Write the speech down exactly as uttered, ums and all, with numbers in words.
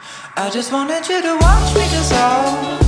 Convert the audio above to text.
I just wanted you to watch me dissolve.